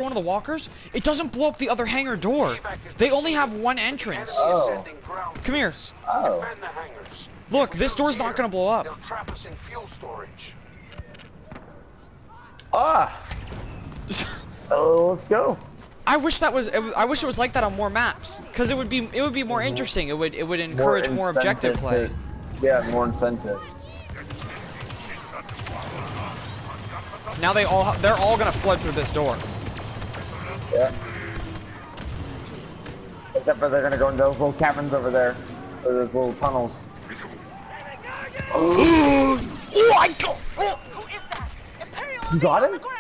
one of the walkers, it doesn't blow up the other hangar door. They only have one entrance. Oh. Come here. Oh. Look, this door's not gonna blow up. Ah. Oh, let's go. I wish that was. I wish it was like that on more maps, because it would be more interesting. It would encourage more objective play. Yeah, more incentive. Now they're all gonna flood through this door. Yeah. Except for they're gonna go into those little caverns over there, or those little tunnels. Oh, I go. Oh. You got him?